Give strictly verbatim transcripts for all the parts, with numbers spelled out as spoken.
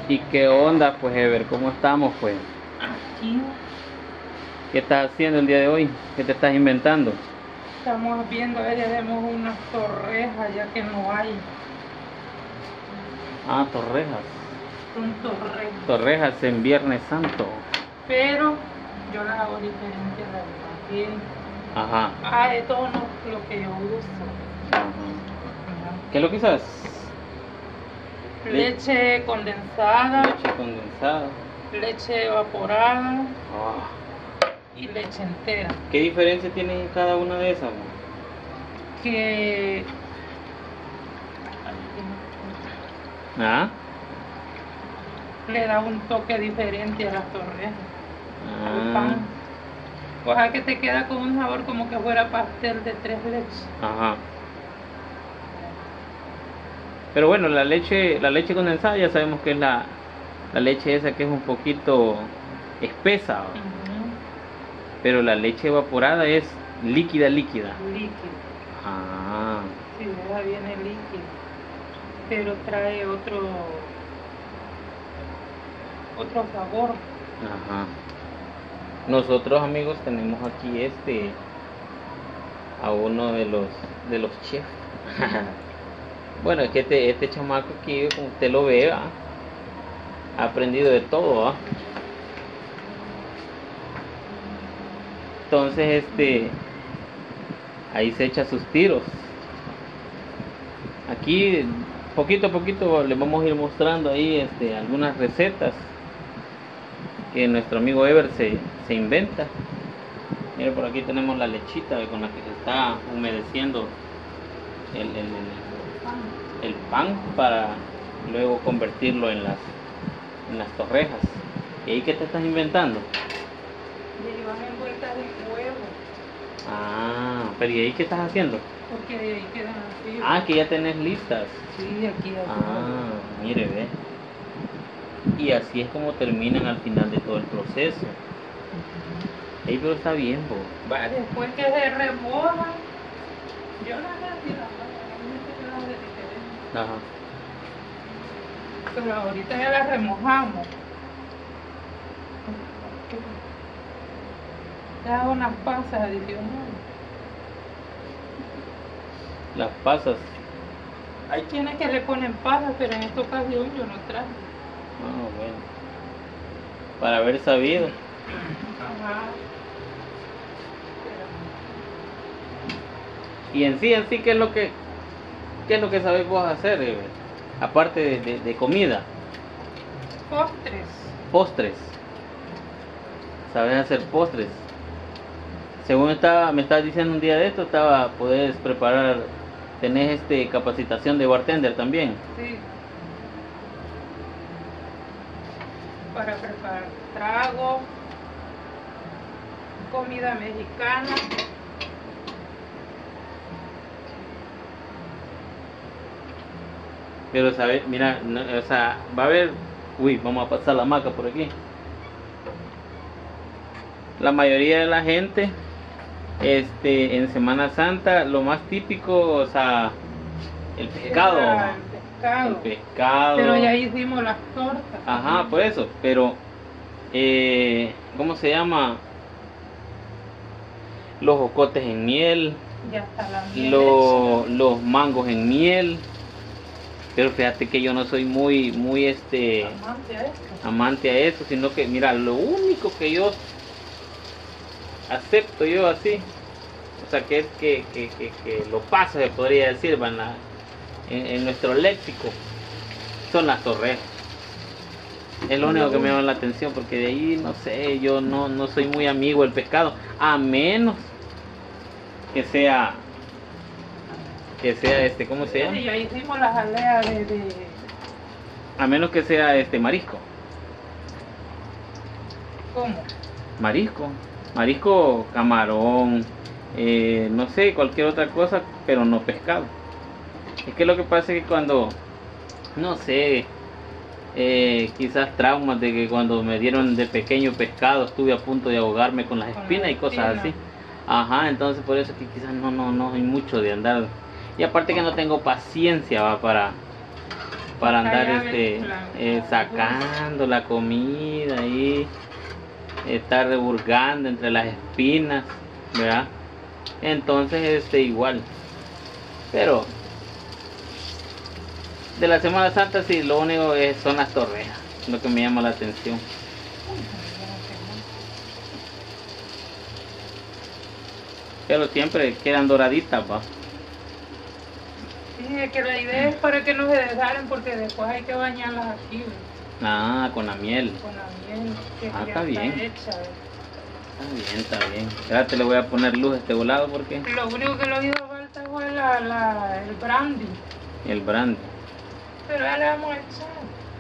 ¿Y qué onda, pues, Ever? ¿Cómo estamos, pues? Aquí ¿Qué estás haciendo el día de hoy? ¿Qué te estás inventando? estamos viendo, a ver, ya vemos unas torrejas, ya que no hay. Ah, torrejas. Son torrejas. Torrejas en Viernes Santo. Pero yo las hago diferentes a las demás. Ajá. Ah, de todo no, lo que yo uso. Ajá. ¿Qué es lo que usas? Leche condensada, Leche condensada. leche evaporada Ah. y leche entera. ¿Qué diferencia tiene en cada una de esas, amor? Que ¿Ah? le da un toque diferente a las torrejas, al Ah. pan. O sea que te queda con un sabor como que fuera pastel de tres leches. Ajá. Pero bueno, la leche, la leche condensada ya sabemos que es la, la leche esa que es un poquito espesa, ¿va? Ujú. Pero la leche evaporada es líquida, líquida. Líquido. Ah, Sí, esa viene líquido, pero trae otro otro sabor. ajá. Nosotros, amigos, tenemos aquí este a uno de los de los chefs. Bueno, es que este, este chamaco aquí, como usted lo ve, ¿va? Ha aprendido de todo, ¿va? Entonces, este, ahí se echa sus tiros. Aquí, poquito a poquito, le vamos a ir mostrando ahí, este, algunas recetas que nuestro amigo Ever se, se inventa. Mira, por aquí tenemos la lechita con la que se está humedeciendo el, el, el, el pan para luego convertirlo en las, en las torrejas. ¿Y ahí qué te estás inventando? Y ahí van envueltas en huevo, Ah, pero ¿y ahí qué estás haciendo? porque de ahí quedan así. Ah, que ya tenés listas. Sí, aquí así. Ah, mire, ve. Y así es como terminan al final de todo el proceso. Ey, pero está bien, bo. Va, después que se remojan, yo no sé si las hago de diferente, Ajá. pero ahorita ya las remojamos. Ya hago unas pasas adicionales. Las pasas. Hay quienes que le ponen pasas, pero en esta ocasión yo no traje. Ah, bueno. Para haber sabido. Ajá. Y en sí, en sí, ¿qué es lo que, qué es lo que sabes vos hacer? eh? Aparte de, de, de comida, Postres. postres. ¿Sabes hacer postres? Según estaba, me estabas diciendo un día de esto, estaba, podés preparar, tenés este capacitación de bartender también. Sí. Para preparar trago, comida mexicana. Pero, ¿sabes? Mira, no, o sea, va a haber... Uy, vamos a pasar la maca por aquí. La mayoría de la gente, este, en Semana Santa, lo más típico, o sea, el pescado. Era el pescado. El pescado. Pero ya hicimos las tortas. Ajá, por eso. Pero, eh, ¿cómo se llama? Los jocotes en miel, Ya está la miel lo- los mangos en miel. Pero fíjate que yo no soy muy, muy, este, hecha. Amante a esto. amante a eso, sino que, mira, lo único que yo acepto yo así, o sea, que es que, que, que, que lo paso, se podría decir, van la- en, en nuestro léxico, son las torrejas. Es lo único que me llama la atención, porque de ahí, no sé, yo no, no soy muy amigo del pescado, a menos que sea, que sea este, ¿cómo se llama? Sí, ya hicimos las aleas de, de A menos que sea este marisco. ¿cómo? Marisco, marisco, camarón, eh, no sé, cualquier otra cosa, pero no pescado. Es que lo que pasa es que cuando, no sé, eh, quizás traumas de que cuando me dieron de pequeño pescado estuve a punto de ahogarme con las Con espinas las y cosas así. espinas. Ajá, entonces por eso es que quizás no, no, no hay mucho de andar. Y aparte que no tengo paciencia, va, para, para andar Allá este ves la- eh, sacando la comida y estar reburgando entre las espinas, ¿verdad? Entonces este igual, pero de la Semana Santa sí, lo único es, son las torrejas, lo que me llama la atención. Pero siempre quedan doraditas, va. Sí, es que la idea es para que no se deshagan porque después hay que bañarlas aquí, ¿ves? Ah, con la miel. Con la miel que Ah, ya está bien. hecha, ¿ves? Está bien, está bien. Espérate, le voy a poner luz a este volado porque Lo único que le hizo falta fue la, la, el brandy, el brandy. pero ya le vamos a echar.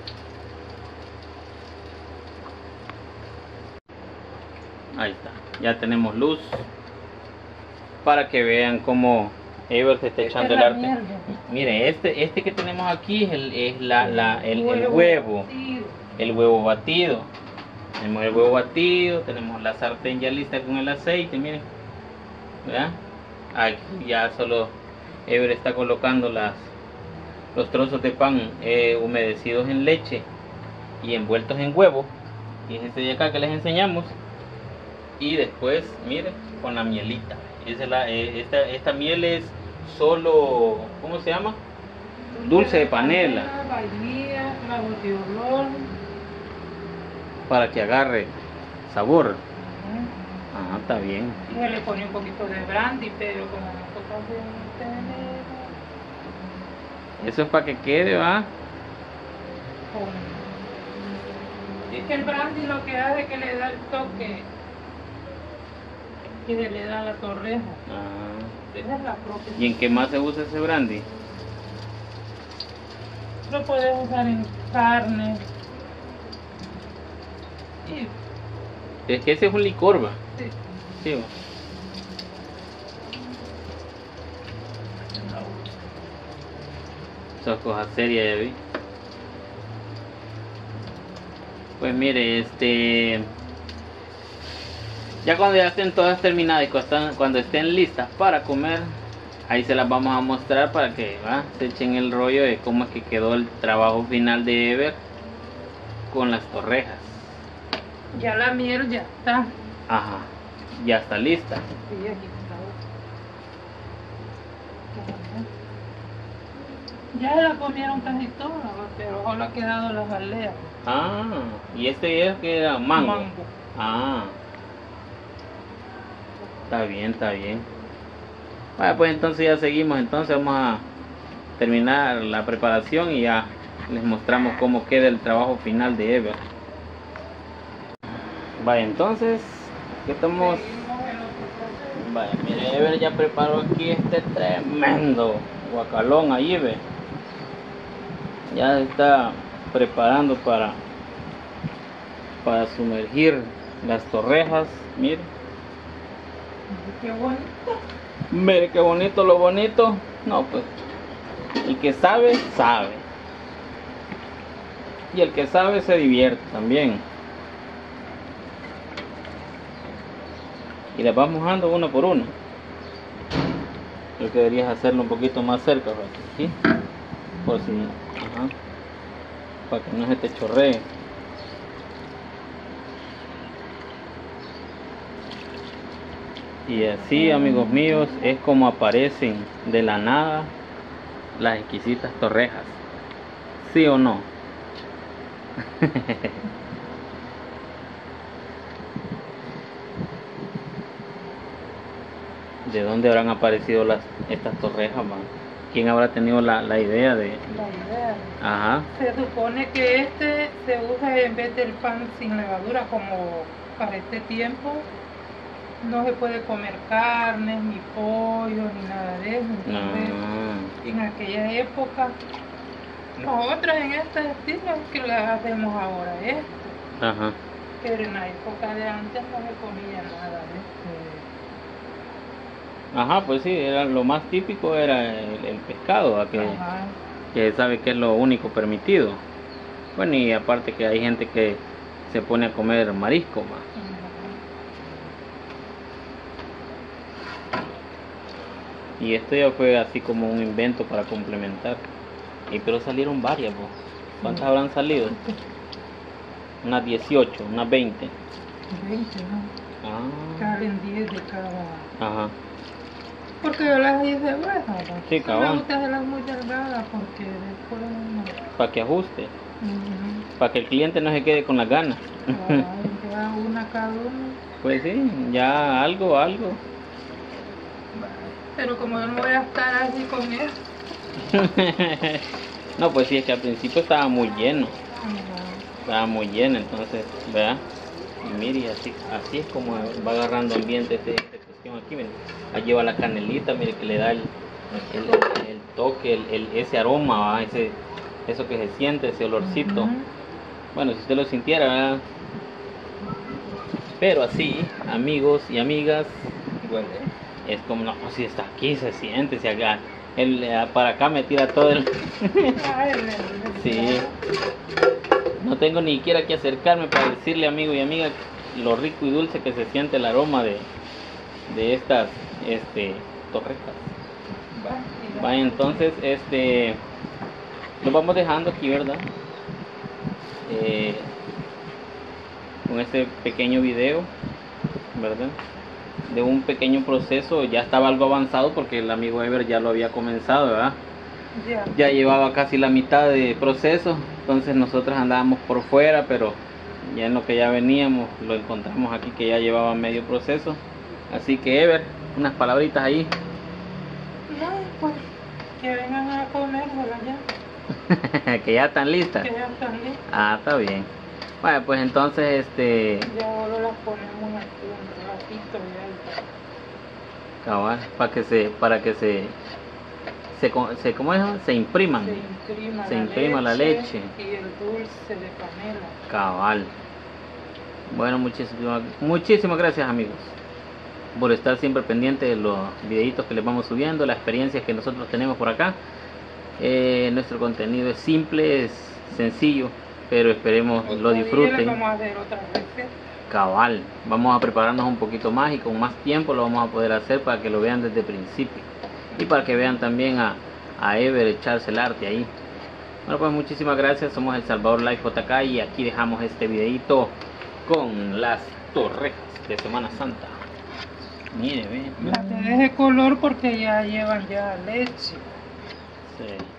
Ahí está. Ya tenemos luz para que vean cómo Ever se está Esta echando es el la arte. miel, Mire, este, este que tenemos aquí es el, es la, la, el, el Huevo huevo. batido. El huevo batido. Tenemos el huevo batido, tenemos la sartén ya lista con el aceite, miren. ¿Verdad? Aquí ya solo Ever está colocando las, los trozos de pan eh, humedecidos en leche y envueltos en huevo. Y es este de acá que les enseñamos. Y después, miren, con la mielita. Esa es la, eh, esta, esta miel es solo, ¿cómo se llama? Dulce de panela. Vainilla, clavo de olor. Para que agarre sabor. Ujú. Ah, está bien. Y se le pone un poquito de brandy, pero como nosotros no tenemos, Eso es para que quede, ¿va? con- es que el brandy lo que hace es que le da el toque que se le da a la torreja. Ah. Esa es la propia. ¿Y en qué más se usa ese brandy? Lo puedes usar en carne. Y, Es que ese es un licor, ¿va? sí. Sí, ¿va? Esas cosas serias, ya vi. Pues mire, este... ya cuando ya estén todas terminadas y cuando están- cuando estén listas para comer, ahí se las vamos a mostrar para que ¿va? se echen el rollo de cómo es que quedó el trabajo final de Ever con las torrejas. Ya la miel ya está. Ajá, ya está lista. Sí, aquí está. Ya se la comieron casi todas, pero solo ha quedado las aldeas. Ah, y este es que era mango. Mango. Ah, está bien, está bien. Bueno, pues entonces ya seguimos, entonces vamos a terminar la preparación y ya les mostramos cómo queda el trabajo final de Ever. Vaya, entonces, ¿qué estamos? Seguimos en otro proceso. Vaya, mire, Ever ya preparó aquí este tremendo guacalón ahí, ve. Ya se está preparando para, para sumergir las torrejas, mire. Qué bonito. Mire qué bonito lo bonito. No, pues el que sabe, sabe. Y el que sabe se divierte también. Y las vas mojando uno por uno. Creo que deberías hacerlo un poquito más cerca, ¿sí? Por si, ajá, para que no se te chorree. Y así, amigos míos, es como aparecen de la nada las exquisitas torrejas. ¿Sí o no? ¿De dónde habrán aparecido las estas torrejas, man? ¿Quién habrá tenido la, la idea de...? La idea. Ajá. Se supone que este se usa en vez del pan sin levadura, como para este tiempo no se puede comer carnes, ni pollo, ni nada de eso. Entonces, Ah, en aquella época, nosotros en este estilo es que le hacemos ahora esto, ajá. pero en la época de antes no se comía nada de esto. Ajá, pues sí, era lo más típico era el, el pescado, ¿a? que, Ajá. que sabe que es lo único permitido. Bueno, y aparte que hay gente que se pone a comer marisco, ma. Y esto ya fue así como un invento para complementar. Y pero salieron varias, po. ¿Cuántas habrán salido? Unas dieciocho, unas veinte. veinte, ¿no? Ah. Salen diez de cada. Ajá. Porque yo las hice gruesas, ¿no? Sí, No cabal. me gusta hacerlas muy delgadas porque después no. Para que ajuste. Ujú. Para que el cliente no se quede con las ganas. Cabal, ya una cada uno. Pues sí, ya algo, algo. Pero como yo no voy a estar así con él. No, pues sí, es que al principio estaba muy lleno. Ajá. Estaba muy lleno, entonces, ¿verdad? Y mire, así, así es como va agarrando ambiente este, esta cuestión aquí, mire. Ahí lleva la canelita, mire, que le da el, el, el toque, el, el- ese aroma, ¿va? Ese, eso que se siente, ese olorcito. Ujú. Bueno, si usted lo sintiera, ¿verdad? Pero así, amigos y amigas, Huele. es como, no, si está aquí, se siente, se haga. El, eh, para acá me tira todo el... Ay, el- el- Sí. No tengo ni siquiera que acercarme para decirle, amigo y amiga, lo rico y dulce que se siente el aroma de, de estas este, torrejas. Va, entonces, este, lo vamos dejando aquí, ¿verdad? Eh, con este pequeño video, ¿verdad? De un pequeño proceso, ya estaba algo avanzado porque el amigo Ever ya lo había comenzado, ¿verdad? Ya. Ya llevaba casi la mitad de proceso, entonces nosotros andábamos por fuera, pero ya en lo que ya veníamos lo encontramos aquí que ya llevaba medio proceso. Así que Ever, unas palabritas ahí. No, pues que vengan a comérmela ya. Que ya están listas. Que ya están listas. Ah, está bien. Bueno, pues entonces este Ya ahora las ponemos aquí un ratito ya. cabal, para que se para que se se, co- se ¿cómo es? Se impriman. Se imprima, Se la, imprima leche la leche. y el dulce de canela. Cabal. Bueno, muchísimas muchísimas gracias, amigos, por estar siempre pendientes de los videitos que les vamos subiendo, las experiencias que nosotros tenemos por acá. Eh, nuestro contenido es simple, es sencillo, pero esperemos lo Otro día disfruten. les vamos a hacer otra receta. Cabal, vamos a prepararnos un poquito más y con más tiempo lo vamos a poder hacer para que lo vean desde el principio y para que vean también a, a Ever echarse el arte ahí. Bueno, pues muchísimas gracias, somos El Salvador Life J K y aquí dejamos este videito con las torrejas de Semana Santa. Mire, ve. Las de ese color porque ya llevan ya leche. Sí.